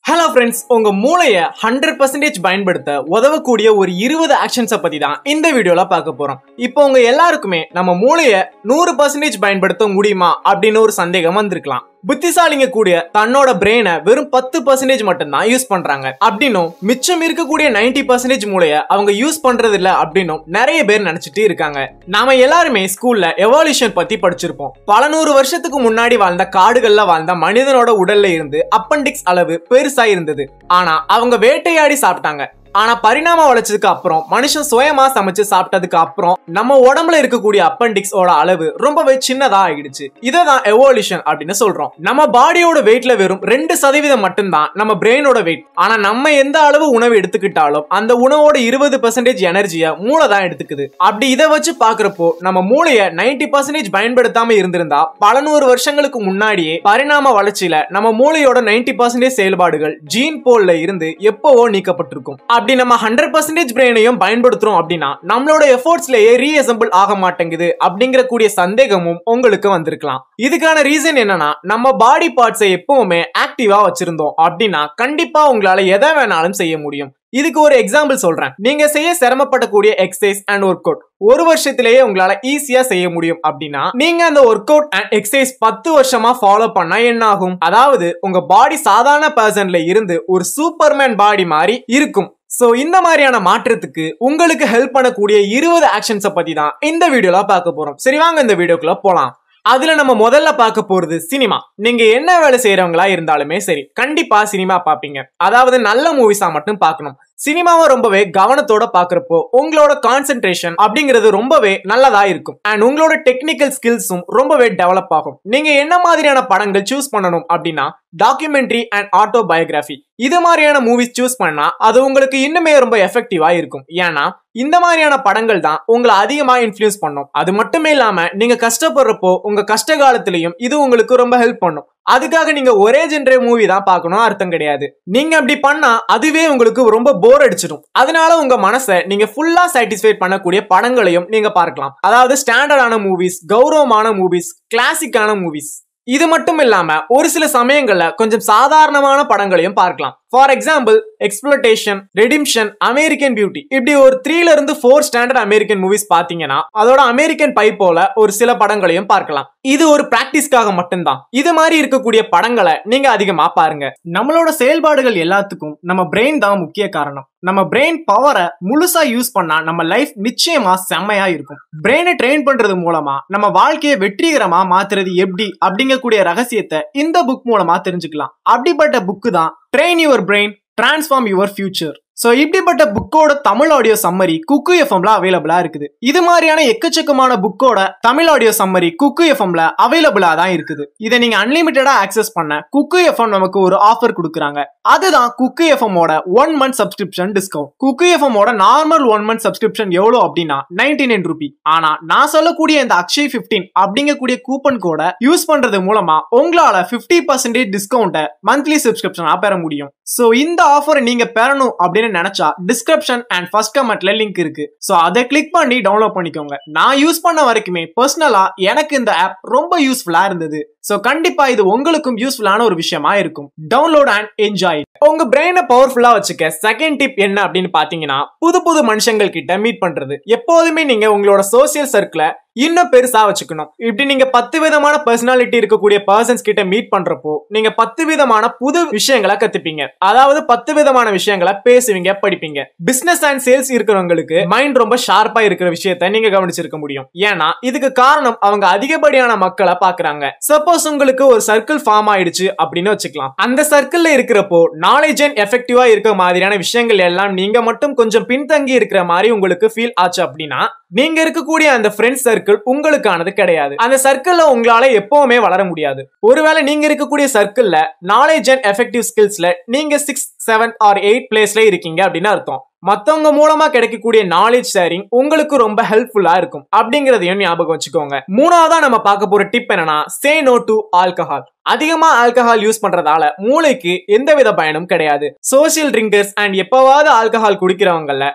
Hello friends, உங்க மூளைய 100% பயன்படுத்த உதவக்கூடிய ஒரு 20 ஆக்ஷன்ஸை பத்தி தான் இந்த வீடியோல பார்க்க போறோம். இப்போ உங்க எல்லாருக்குமே நம்ம மூளைய 100% பயன்படுத்த முடியுமா அப்படின்னு ஒரு சந்தேகம் வந்திருக்கலாம். புத்திசாலிங்க கூடிய தன்னோட பிரெயினை வெறும் 10% மட்டும் தான் யூஸ் பண்றாங்க அப்படின்னும் மிச்சம் இருக்கக்கூடிய 90% மூளைய அவங்க யூஸ் பண்றது இல்ல அப்படின்னும் நிறைய பேர் நினைச்சிட்டு இருக்காங்க. நாம எல்லாருமே ஸ்கூல்ல எவால்யூஷன் பத்தி படிச்சிருப்போம். பல நூறு வருஷத்துக்கு முன்னாடி வாழ்ந்த காடுகள்ல வாழ்ந்த மனிதனோட உடல்ல இருந்து அப்பெண்டிக்ஸ் அளவு பெருசா இருந்தது. ஆனா அவங்க வேட்டையாடி சாப்பிட்டாங்க. ஆனா பரிணாம வளர்ச்சதுக்கு அப்புறம் மனுஷன் சுயமா சமைச்சு சாப்பிட்டதுக்கு அப்புறம் நம்ம உடம்புல இருக்கக்கூடிய அப்பெண்டிக்ஸ் ஓட அளவு ரொம்பவே சின்னதா ஆயிடுச்சு. இததான் எவால்யூஷன் அப்படின்னு சொல்றோம். நம்ம பாடியோட வெயிட்ல வெறும் 2% மட்டும்தான் நம்ம பிரெயினோட வெயிட். ஆனா நம்ம எந்த அளவு உணவு எடுத்துக்கிட்டாலும் அந்த உணவோட 20% எனர்ஜியை மூளை தான் எடுத்துக்குது. அப்படி இதை வச்சு பாக்குறப்போ நம்ம மூளைய 90% பயன்படுத்தாம இருந்திருந்தா பல நூறு வருஷங்களுக்கு முன்னாடியே பரிணாம வளர்ச்சியில நம்ம மூளையோட 90% செயல்பாடுகள் ஜீன் போல்ல இருந்து எப்பவோ நீக்கப்பட்டிருக்கும். அப்படி நம்ம 100% பிரெயினையும் பயன்படுத்துறோம் அப்படின்னா நம்மளோட எஃபோர்ட்ஸ்லயே ரீஅசெம்பிள் ஆக மாட்டேங்குது அப்படிங்கிற கூடிய சந்தேகமும் உங்களுக்கு வந்திருக்கலாம். இதுக்கான ரீசன் என்னன்னா நம்ம பாடி பார்ட்ஸை எப்பவுமே ஆக்டிவா வச்சிருந்தோம் அப்படின்னா கண்டிப்பா உங்களால எதை வேணாலும் செய்ய முடியும். இதுக்கு ஒரு எக்ஸாம்பிள் சொல்றேன். நீங்க செய்ய சிரமப்படக்கூடிய எக்ஸசைஸ் அண்ட் ஒர்க் அவுட் ஒரு வருஷத்திலேயே உங்களால ஈஸியா செய்ய முடியும் அப்படின்னா நீங்க அந்த ஒர்க் அவுட் அண்ட் எக்ஸசைஸ் 10 வருஷமா ஃபாலோ பண்ணா என்ன ஆகும்? அதாவது உங்க பாடி சாதாரண பர்சன்ல இருந்து ஒரு சூப்பர்மேன் பாடி மாதிரி இருக்கும். சோ இந்த மாதிரியான மாற்றத்துக்கு உங்களுக்கு ஹெல்ப் பண்ணக்கூடிய 20 ஆக்ஷன்ஸை பத்தி தான் இந்த வீடியோல பார்க்க போறோம். சரி வாங்க இந்த வீடியோக்குள்ள போலாம். அதுல நம்ம முதல்ல பார்க்க போறது சினிமா. நீங்க என்ன வேலை செய்யறவங்களா இருந்தாலுமே சரி கண்டிப்பா சினிமா பாப்பீங்க. அதாவது நல்ல மூவிஸா மட்டும் பார்க்கணும். சினிமாவை ரொம்பவே கவனத்தோட பாக்குறப்போ உங்களோட கான்சென்ட்ரேஷன் அப்படிங்கிறது ரொம்பவே நல்லதா இருக்கும். அண்ட் உங்களோட டெக்னிக்கல் ஸ்கில்ஸும் ரொம்பவே டெவலப் ஆகும். நீங்க என்ன மாதிரியான படங்கள் சூஸ் பண்ணணும் அப்படின்னா டாக்குமெண்ட்ரி அண்ட் ஆட்டோபயோகிராஃபி இது மாதிரியான மூவிஸ் சூஸ் பண்ணா அது உங்களுக்கு இன்னுமே ரொம்ப எஃபெக்டிவா இருக்கும். ஏன்னா இந்த மாதிரியான படங்கள் தான் உங்களை அதிகமா இன்ஃப்ளூயன்ஸ் பண்ணும். அது மட்டுமே இல்லாம நீங்க கஷ்டப்படுறப்போ உங்க கஷ்ட காலத்திலையும் இது உங்களுக்கு ரொம்ப ஹெல்ப் பண்ணும். அதுக்காக நீங்க ஒரே ஜென்ரே மூவி தான் பார்க்கணும் அர்த்தம் கிடையாது. நீங்க அப்படி பண்ணா அதுவே உங்களுக்கு ரொம்ப போர் அடிச்சிடும். அதனால உங்க மனசை நீங்க ஃபுல்லா சாட்டிஸ்ஃபை பண்ணக்கூடிய படங்களையும் நீங்க பார்க்கலாம். அதாவது ஸ்டாண்டர்டான மூவிஸ், கௌரவமான மூவிஸ், கிளாசிக்கான மூவிஸ். இது மட்டும் இல்லாம ஒரு சில சமயங்கள்ல கொஞ்சம் சாதாரணமான படங்களையும் பார்க்கலாம். For example exploitation, redemption, American Beauty இப்படி ஒரு 3ல இருந்து 4 ஸ்டாண்டர்ட் அமெரிக்கன் மூவிஸ் பாத்தீங்கன்னா அதோட அமெரிக்கன் பை போல ஒரு சில படங்களையும் பார்க்கலாம். இது ஒரு பிராக்டிஸ்க்காக மட்டும்தான். இது மாதிரி இருக்கக்கூடிய படங்களை நீங்க அதிகமா பாருங்க. நம்மளோட செயல்பாடுகள் எல்லாத்துக்கும் நம்ம பிரெயின் தான் முக்கிய காரணம். நம்ம பிரெயின் பவரை முழுசா யூஸ் பண்ணா நம்ம லைஃப் நிச்சயமா செம்மையா இருக்கும். பிரெயினை ட்ரெயின் பண்றது மூலமா நம்ம வாழ்க்கையை வெற்றிகரமா மாத்துறது எப்படி அப்படிங்கக்கூடிய ரகசியத்தை இந்த புக் மூலமா தெரிஞ்சுக்கலாம். அப்படிப்பட்ட புக்கு தான் train your brain, transform your future. So இப்படிப்பட்ட புக்கோட தமிழ் ஆடியோ சம்மரி குக்கு எஃப்எம்ல அவைலபிளா இருக்குது. இது மாதிரியான எக்கச்சக்கமான புக்கோட தமிழ் ஆடியோ சம்மரி குக்கு எஃப்எம்ல அவைலபிளா தான் இருக்குது. இதை நீங்க அன்லிமிட்டடா ஆக்சஸ் பண்ண குக்கு எஃப்எம் நமக்கு ஒரு ஆஃபர் கொடுக்குறாங்க. அதுதான் குக்கு எஃப்எம்மோட 1 month சப்ஸ்கிரிப்ஷன் டிஸ்கவுண்ட். குக்கு எஃப்எம்மோட நார்மல் 1 month சப்ஸ்கிரிப்ஷன் எவ்வளவு அப்படின்னா 99 ரூபி. ஆனா நான் சொல்லக்கூடிய இந்த அக்ஷய் 15 அப்படிங்கக்கூடிய கூப்பன் கோட யூஸ் பண்றது மூலமா உங்களால 50% டிஸ்கவுண்ட மந்த்லி சப்ஸ்கிரிப்ஷனா பெற முடியும். சோ இந்த ஆஃபரை நீங்க பெறணும் அப்படின்னு நினைச்சா டிஸ்கிரிப்ஷன் அண்ட் ஃபர்ஸ்ட் கமெண்ட்ல லிங்க் இருக்கு. சோ அதை கிளிக் பண்ணி டவுன்லோட் பண்ணிக்கோங்க. நான் யூஸ் பண்ண வரைக்குமே பர்சனலா எனக்கு இந்த ஆப் ரொம்ப யூஸ்ஃபுல்லா இருந்தது. சோ கண்டிப்பா இது உங்களுக்கும் யூஸ்ஃபுல்லான ஒரு விஷயமா இருக்கும். Download and enjoy. உங்க பிரெயினை பவர்ஃபுல்லா வச்சுக்க செகண்ட் டிப் என்ன அப்படின்னு பாத்தீங்கன்னா புது புது மனுஷங்கள் கிட்ட மீட் பண்றது. எப்போதுமே நீங்க உங்களோட சோசியல் சர்க்கிளை இன்னும் பெருசா வச்சுக்கணும். இப்படி நீங்க 10 விதமான பர்சனாலிட்டி இருக்கக்கூடிய பர்சன்ஸ் கிட்ட மீட் பண்றப்போ நீங்க 10 விதமான புது விஷயங்களை கத்துப்பீங்க. அதாவது 10 விதமான விஷயங்களை பேசுவீங்க, படிப்பீங்க. பிசினஸ் அண்ட் சேல்ஸ் இருக்கிறவங்களுக்கு மைண்ட் ரொம்ப ஷார்ப்பா இருக்கிற விஷயத்த நீங்க கவனிச்சிருக்க முடியும். ஏன்னா இதுக்கு காரணம் அவங்க அதிகப்படியான மக்களை பாக்குறாங்க. சப்போஸ் உங்களுக்கு ஒரு சர்க்கிள் ஃபார்ம் ஆயிடுச்சு அப்படின்னு வச்சுக்கலாம். அந்த சர்க்கிள்ல இருக்கிறப்போ நாலேஜ் அண்ட் எஃபெக்டிவா இருக்க மாதிரியான விஷயங்கள் எல்லாம் நீங்க மட்டும் கொஞ்சம் பின்தங்கி இருக்கிற மாதிரி உங்களுக்கு ஃபீல் ஆச்சு அப்படின்னா நீங்க இருக்கக்கூடிய அந்த ஃப்ரெண்ட்ஸ் சர்க்கிள் உங்களுக்கானது கிடையாது. அந்த சர்க்கிள்ல உங்களால எப்பவுமே வளர முடியாது. ஒருவேளை நீங்க இருக்கக்கூடிய சர்க்கிள்ல நாலேஜ் அண்ட் எஃபெக்டிவ் ஸ்கில்ஸ்ல நீங்க 6, 7 or 8 பிளேஸ்ல இருக்கீங்க அப்படின்னு அர்த்தம். மத்தவங்க மூலமா கிடைக்கக்கூடிய நாலேஜ் ஷேரிங் உங்களுக்கு ரொம்ப ஹெல்ப்ஃபுல்லா இருக்கும் அப்படிங்கறதையும் ஞாபகம் வச்சுக்கோங்க. மூணாவதா நம்ம பார்க்க போற டிப் என்னன்னா, சே நோ டு ஆல்கஹால். அதிகமா ஆல்கஹால் யூஸ் பண்றதால மூளைக்கு எந்தவித பயனும் கிடையாது. சோசியல் ட்ரிங்கர்ஸ் அண்ட் எப்பவாவது ஆல்கஹால் குடிக்கிறவங்கல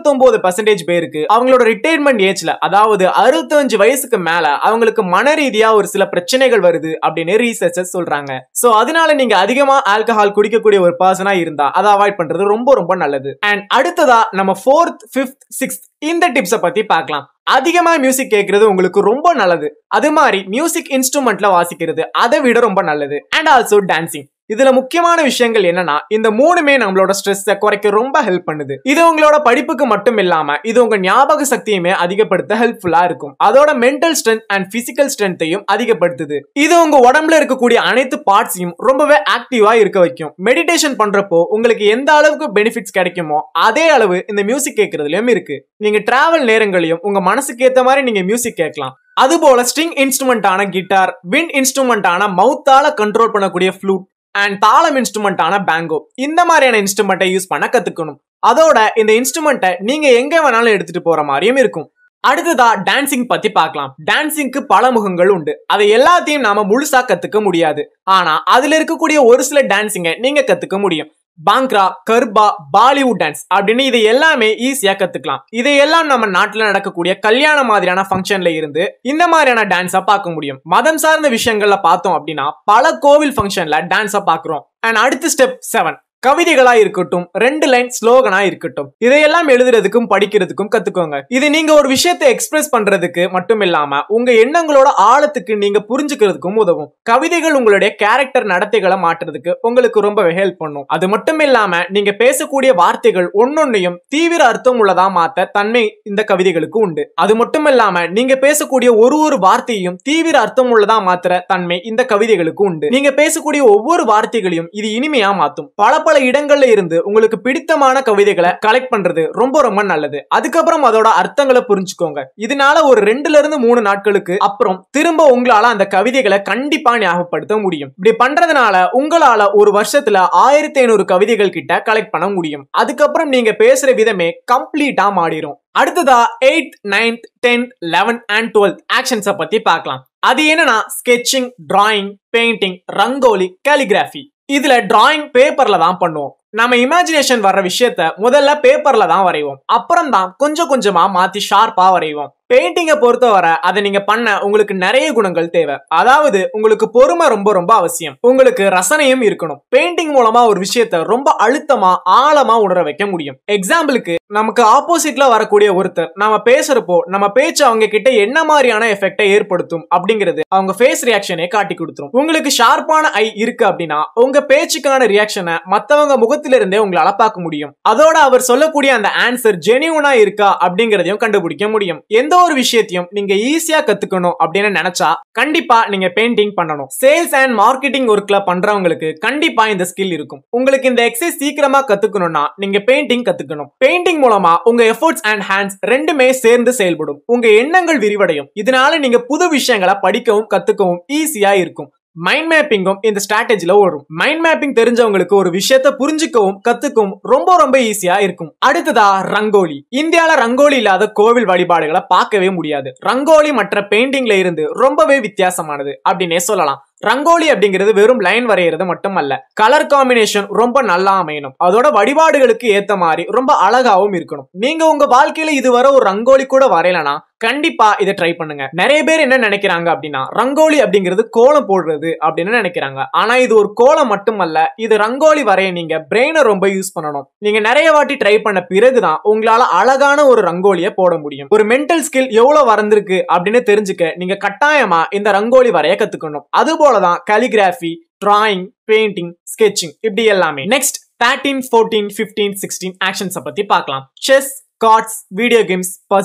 29% பேருக்கு அவங்களோட ரிட்டையர்மெண்ட் ஏஜ்ல, அதாவது 65 வயசுக்கு மேல அவங்களுக்கு மன ரீதியா ஒரு சில பிரச்சனைகள் வருது அப்படின்னு ரீசர்ச்சர்ஸ் சொல்றாங்க. சோ அதனால நீங்க அதிகமா ஆல்கஹால் குடிக்கக்கூடிய ஒரு பர்சனா இருந்தா அதை அவாய்ட் பண்றது ரொம்ப ரொம்ப நல்லது. அண்ட் அடுத்ததா நம்ம 4th, 5th, 6th இந்த டிப்ஸை பத்தி பார்க்கலாம். அதிகமா மியூசிக் கேட்கறது உங்களுக்கு ரொம்ப நல்லது. அது மாதிரி மியூசிக் இன்ஸ்ட்ருமெண்ட்ல வாசிக்கிறது அதை விட ரொம்ப நல்லது. And also dancing. இதுல முக்கியமான விஷயங்கள் என்னன்னா, இந்த மூணுமே நம்மளோட ஸ்ட்ரெஸ்ஸை குறைக்க ரொம்ப ஹெல்ப் பண்ணுது. இது உங்களோட படிப்புக்கு மட்டும் இல்லாம இது உங்க ஞாபக சக்தியுமே அதிகப்படுத்த ஹெல்ப்ஃபுல்லா இருக்கும். அதோட மென்டல் ஸ்ட்ரென்த் அண்ட் பிசிக்கல் ஸ்ட்ரென்த்தையும் அதிகப்படுத்துது. இது உங்க உடம்புல இருக்கக்கூடிய அனைத்து பார்ட்ஸையும் ரொம்பவே ஆக்டிவா இருக்க வைக்கும். மெடிடேஷன் பண்றப்போ உங்களுக்கு எந்த அளவுக்கு பெனிஃபிட்ஸ் கிடைக்குமோ அதே அளவு இந்த மியூசிக் கேட்கறதுலயும் இருக்கு. நீங்க டிராவல் நேரங்களையும் உங்க மனசுக்கு ஏத்த மாதிரி நீங்க மியூசிக் கேட்கலாம். அதுபோல ஸ்ட்ரிங் இன்ஸ்ட்ருமெண்டான கிட்டார், விண்ட் இன்ஸ்ட்ருமெண்டான மவுத்தால கண்ட்ரோல் பண்ணக்கூடிய ஃப்ளூட் அண்ட் தாளம் இன்ஸ்ட்ருமெண்டான பேங்கோ, இந்த மாதிரியான இன்ஸ்ட்ருமெண்ட்டை யூஸ் பண்ண கத்துக்கணும். அதோட இந்த இன்ஸ்ட்ருமெண்ட்டை நீங்க எங்க வேணாலும் எடுத்துட்டு போற மாதிரியும் இருக்கும். அடுத்ததா டான்சிங் பத்தி பார்க்கலாம். டான்சிங்க்கு பல முகங்கள் உண்டு. அதை எல்லாத்தையும் நாம முழுசா கத்துக்க முடியாது. ஆனா அதுல இருக்கக்கூடிய ஒரு சில டான்சிங்கை நீங்க கத்துக்க முடியும். பாங்க்ரா, கர்பா, பாலிவுட் டான்ஸ் அப்படின்னு இதை எல்லாமே ஈஸியா கத்துக்கலாம். இதையெல்லாம் நம்ம நாட்டுல நடக்கக்கூடிய கல்யாண மாதிரியான ஃபங்க்ஷன்ல இருந்து இந்த மாதிரியான டான்ஸா பார்க்க முடியும். மதம் சார்ந்த விஷயங்கள்ல பார்த்தோம் அப்படின்னா பல கோவில் ஃபங்க்ஷன்ல டான்ஸா பாக்குறோம். அண்ட் அடுத்த ஸ்டெப் 7, கவிதைகளா இருக்கட்டும், 2 லைன் ஸ்லோகனா இருக்கட்டும், இதையெல்லாம் எழுதுறதுக்கும் படிக்கிறதுக்கும் கத்துக்கோங்க. இது நீங்க ஒரு விஷயத்தை எக்ஸ்பிரஸ் பண்றதுக்கு மட்டும் இல்லாம உங்க எண்ணங்களோட ஆழத்துக்கு நீங்க புரிஞ்சுக்கிறதுக்கும் உதவும். கவிதைகள் உங்களுடைய கேரக்டர் நடத்தைகளை மாற்றுறதுக்கு உங்களுக்கு ரொம்பவே ஹெல்ப் பண்ணும். அது மட்டும் இல்லாம நீங்க பேசக்கூடிய வார்த்தைகள் ஒன்னொன்னையும் தீவிர அர்த்தம் உள்ளதா மாத்த தன்மை இந்த கவிதைகளுக்கு உண்டு. அது மட்டும் இல்லாம நீங்க பேசக்கூடிய ஒரு வார்த்தையும் தீவிர அர்த்தம் உள்ளதா மாத்துற தன்மை இந்த கவிதைகளுக்கு உண்டு. நீங்க பேசக்கூடிய ஒவ்வொரு வார்த்தைகளையும் இது இனிமையா மாத்தும். பல இடங்கள்ல இருந்து உங்களுக்கு பிடித்தமான கவிதைகளை கலெக்ட் பண்றது ரொம்ப ரொம்ப நல்லது. அதுக்கப்புறம் அதோட அர்த்தங்களை புரிஞ்சுக்கோங்க. இதனால ஒரு 2ல இருந்து 3 நாட்களுக்கு அப்புறம் திரும்ப உங்களால அந்த கவிதைகளை கண்டிப்பா ஞாபகப்படுத்த முடியும். இப்படி பண்றதுனால உங்களால ஒரு வருஷத்துல 1500 கவிதைகள் கிட்ட கலெக்ட் பண்ண முடியும். அதுக்கப்புறம் நீங்க பேசுற விதமே கம்ப்ளீட்டா மாறிடும். அடுத்ததா 8th, 9th, 10th, 11th and 12th ஆக்ஷன்ஸை பத்தி பார்க்கலாம். அது என்னன்னா, sketching, drawing, painting, rangoli, calligraphy. இதுல டிராயிங் பேப்பர்ல தான் பண்ணுவோம். நம்ம இமேஜினேஷன் வர்ற விஷயத்த முதல்ல பேப்பர்ல தான் வரைவோம். அப்புறம் தான் கொஞ்சம் கொஞ்சமா மாத்தி ஷார்ப்பா வரைவோம். பெயிண்டிங்கை பொறுத்தவரை அதை நீங்க பண்ண உங்களுக்கு நிறைய குணங்கள் தேவை. அதாவது உங்களுக்கு பொறுமை ரொம்ப ரொம்ப அவசியம். உங்களுக்கு ரசனையும் இருக்கணும். பெயிண்டிங் மூலமா ஒரு விஷயத்த ரொம்ப அழுத்தமா ஆழமா உணர வைக்க முடியும். எக்ஸாம்பிளுக்கு நமக்கு ஆப்போசிட்ல வரக்கூடிய ஒருத்தர் நம்ம பேசுறப்போ நம்ம பேச்சு அவங்க கிட்ட என்ன மாதிரியான எஃபெக்டை ஏற்படுத்தும் அப்படிங்கிறது அவங்க ஃபேஸ் ரியாக்ஷனே காட்டி கொடுத்துரும். உங்களுக்கு ஷார்ப்பான ஐ இருக்கு அப்படின்னா உங்க பேச்சுக்கான ரியாக்ஷனை மத்தவங்க முகத்திலிருந்தே உங்களால பார்க்க முடியும். அதோட அவர் சொல்லக்கூடிய அந்த ஆன்சர் ஜெனியூனா இருக்கா அப்படிங்கறதையும் கண்டுபிடிக்க முடியும். எந்த ஒரு விஷயத்தையும் நீங்க ஈஸியா கத்துக்கணும் அப்படின்னு நினைச்சா கண்டிப்பா நீங்க பெயிண்டிங் பண்ணணும். சேல்ஸ் அண்ட் மார்க்கெட்டிங் ஒர்க்ல பண்றவங்களுக்கு கண்டிப்பா இந்த ஸ்கில் இருக்கும். உங்களுக்கு இந்த எக்ஸசைஸ் சீக்கிரமா கத்துக்கணும்னா நீங்க பெயிண்டிங் கத்துக்கணும். பெயிண்டிங் மூலமா உங்க எஃபோர்ட்ஸ் அண்ட் ஹேண்ட்ஸ் ரெண்டுமே சேர்ந்து செயல்படும். உங்க எண்ணங்கள் விரிவடையும். இதனால நீங்க புது விஷயங்களை படிக்கவும் கத்துக்கவும் ஈஸியா இருக்கும். மைண்ட் மேப்பிங்கும் இந்த ஸ்ட்ராட்டஜில வரும். மைண்ட் மேப்பிங் தெரிஞ்சவங்களுக்கு ஒரு விஷயத்தை புரிஞ்சுக்கவும் கத்துக்கவும் ரொம்ப ரொம்ப ஈஸியா இருக்கும். அடுத்ததா ரங்கோலி. இந்தியால ரங்கோலி இல்லாத கோவில் வழிபாடுகளை பார்க்கவே முடியாது. ரங்கோலி மற்ற பெயிண்டிங்ல இருந்து ரொம்பவே வித்தியாசமானது அப்படின்னே சொல்லலாம். ரங்கோலி அப்படிங்கிறது வெறும் லைன் வரைகிறது மட்டுமல்ல, கலர் காம்பினேஷன் ரொம்ப நல்லா அமையணும். அதோட வழிபாடுகளுக்கு ஏத்த மாதிரி ரொம்ப அழகாவும் இருக்கணும். நீங்க உங்க வாழ்க்கையில இதுவரை ஒரு ரங்கோலி கூட வரையலனா கண்டிப்பா இதை ட்ரை பண்ணுங்க. நிறைய பேர் என்ன நினைக்கிறாங்க அப்படின்னா, ரங்கோலி அப்படிங்கிறது கோலம் போடுறது அப்படின்னு நினைக்கிறாங்க. ஆனா இது ஒரு கோலம் மட்டுமல்ல, இது ரங்கோலி வரைய நீங்க பிரெயினை ரொம்ப யூஸ் பண்ணணும். நீங்க நிறைய வாட்டி ட்ரை பண்ண பிறகுதான் உங்களால அழகான ஒரு ரங்கோலியை போட முடியும். ஒரு மென்டல் ஸ்கில் எவ்வளவு வளர்ந்திருக்கு அப்படின்னு தெரிஞ்சுக்க நீங்க கட்டாயமா இந்த ரங்கோலி வரைய கத்துக்கணும். அதுபோலதான் காலிகிராஃபி, டிராயிங், பெயிண்டிங், ஸ்கெட்சிங் இப்படி எல்லாமே. நெக்ஸ்ட் 13, 14, 15, 16 ஆக்ஷன்ஸை பத்தி பார்க்கலாம். Chess, cards, video games, puzzles.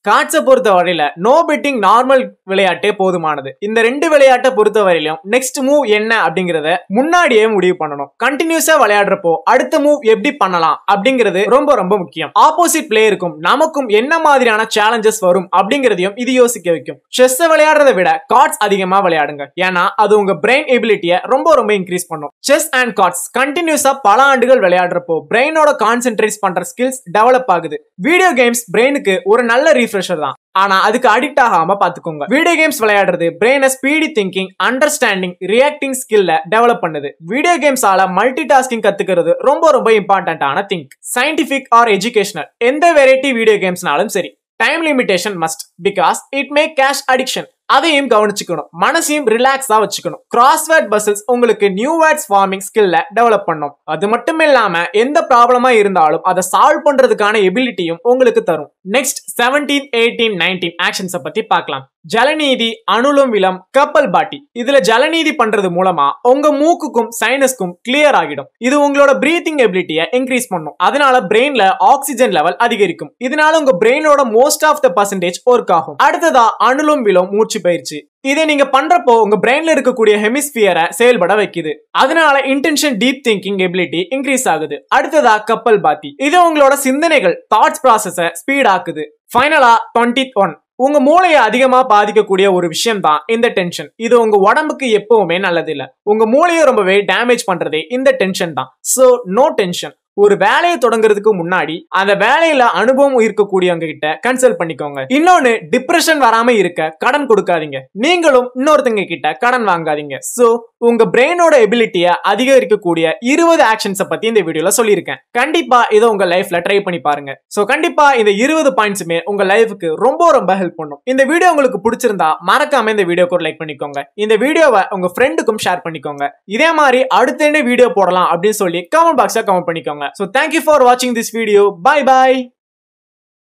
கார்ட்ஸை பொறுத்த வரையில நோ பெட்டிங் நார்மல் விளையாட்டே போதுமானது. இந்த ரெண்டு விளையாட்டை பொறுத்த வரையிலும் நெக்ஸ்ட் மூவ் என்ன அப்படிங்கறத முன்னாடியே முடிவு பண்ணணும். கண்டினியூஸா விளையாடுறப்போ அடுத்த மூவ் எப்படி பண்ணலாம் அப்படிங்கிறது ரொம்ப ரொம்ப முக்கியம். ஆப்போசிட் பிளேயருக்கும் நமக்கும் என்ன மாதிரியான சேலஞ்சஸ் வரும் அப்படிங்கறதையும் இது யோசிக்க வைக்கும். செஸ் விளையாடுறதை விட கார்ட்ஸ் அதிகமா விளையாடுங்க. ஏன்னா அது உங்க பிரெயின் எபிலிட்டியை ரொம்ப ரொம்ப இன்க்ரீஸ் பண்ணும். செஸ் அண்ட் கார்ட்ஸ் கண்டினியூஸா பல ஆண்டுகள் விளையாடுறப்போ பிரெயினோட கான்சென்ட்ரேட் பண்ற ஸ்கில்ஸ் டெவலப் ஆகுது. வீடியோ கேம்ஸ் பிரெயினுக்கு ஒரு நல்ல ரீஃப்ரெஷர் தான். ஆனா அதுக்கு அடிக்ட் ஆகாம பாத்துக்கோங்க. வீடியோ கேம்ஸ் விளையாடுறது பிரெயினை ஸ்பீடி திங்கிங், அண்டர்ஸ்டாண்டிங், ரியாக்டிங் ஸ்கில்ல டெவலப் பண்ணுது. வீடியோ கேம்ஸால மல்டி டாஸ்கிங் கத்துக்கிறது ரொம்ப ரொம்ப இம்பார்ட்டன்டான திங். சயின்டிபிக் ஆர் எஜுகேஷனல் எந்த வெரைட்டி வீடியோ கேம்ஸ்னாலும் சரி, time limitation must, because it may cause addiction. அதையும் கவனிச்சுக்கணும். மனசையும் ரிலாக்ஸா வச்சுக்கணும். கிராஸ்வேர்ட் பசில்ஸ் உங்களுக்கு நியூ வேர்ட்ஸ் ஃபார்மிங் ஸ்கில்ல டெவலப் பண்ணும். அது மட்டும் இல்லாம எந்த ப்ராப்ளமா இருந்தாலும் அதை சால்வ் பண்றதுக்கான எபிலிட்டியும் உங்களுக்கு தரும். நெக்ஸ்ட் 17, 18, 19 ஆக்ஷன்ஸை பத்தி பார்க்கலாம். ஜலநீதி, அனுலம் விலம், கப்பல் பாட்டி. இதுல ஜலநீதி பண்றது மூலமா உங்க மூக்குக்கும் சைனஸ்க்கும் கிளியர் ஆகிடும். இது உங்களோட பிரீத்திங் எபிலிட்டியை இன்க்ரீஸ் பண்ணும். அதனால பிரெயின்ல ஆக்சிஜன் லெவல் அதிகரிக்கும். இதனால உங்க பிரெயினோட most of the percentage work ஆகும். அடுத்ததா அனுலம் விலம் மூச்சு பயிற்சி. இதை நீங்க பண்றப்போ உங்க பிரெயின்ல இருக்கக்கூடிய ஹெமிஸ்பியரை செயல்பட வைக்குது. அதனால intention deep thinking ability increase ஆகுது. அடுத்ததா கப்பல் பாத்தி. இது உங்களோட சிந்தனைகள், தாட்ஸ் ப்ராசஸை ஸ்பீட் ஆக்குது. ஃபைனலா 21. உங்க மூளையை அதிகமா பாதிக்கக்கூடிய ஒரு விஷயம் தான் இந்த டென்ஷன். இது உங்க உடம்புக்கு எப்பவுமே நல்லது இல்ல. உங்க மூளையை ரொம்பவே டேமேஜ் பண்றதே இந்த டென்ஷன் தான். So no tension. ஒரு வேலையை தொடங்குறதுக்கு முன்னாடி அந்த வேலையில அனுபவம் இருக்கக்கூடியவங்க கிட்ட கன்சல்ட் பண்ணிக்கோங்க. இன்னொன்னு, டிப்ரெஷன் வராம இருக்க கடன் கொடுக்காதீங்க. நீங்களும் இன்னொருத்தங்க கிட்ட கடன் வாங்காதீங்க. சோ உங்க பிரெயினோட எபிலிட்டியை அதிகரிக்கக்கூடிய 20 ஆக்ஷன்ஸை பத்தி இந்த வீடியோல சொல்லியிருக்கேன். கண்டிப்பா இதை உங்க லைஃப்ல ட்ரை பண்ணி பாருங்க. சோ கண்டிப்பா இந்த 20 பாயிண்ட்ஸுமே உங்க லைஃபுக்கு ரொம்ப ரொம்ப ஹெல்ப் பண்ணும். இந்த வீடியோ உங்களுக்கு பிடிச்சிருந்தா மறக்காம இந்த வீடியோக்கு லைக் பண்ணிக்கோங்க. இந்த வீடியோவை உங்க ஃப்ரெண்டுக்கும் ஷேர் பண்ணிக்கோங்க. இதே மாதிரி அடுத்த என்ன வீடியோ போடலாம் அப்படின்னு சொல்லி கமெண்ட் பாக்ஸ்ல கமெண்ட் பண்ணிக்கோங்க. So thank you for watching this video. Bye bye.